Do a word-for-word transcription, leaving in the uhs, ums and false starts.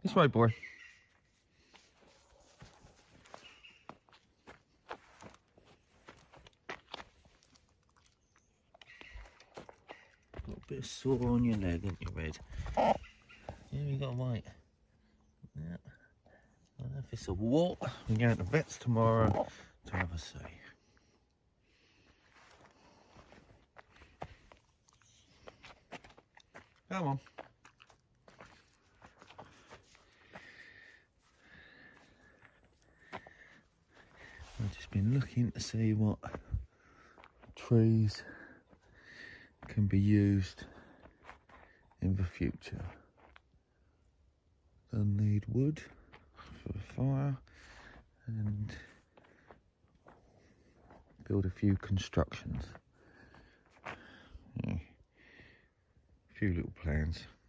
This way, boy. Got a bit of sore on your leg, haven't you, Red? Yeah, you got to wait. Yeah. I don't know if it's a wart. We're going to the vets tomorrow to have a see. Come on. I've just been looking to see what trees can be used in the future. They'll need wood for a fire and build a few constructions. Yeah. A few little plans.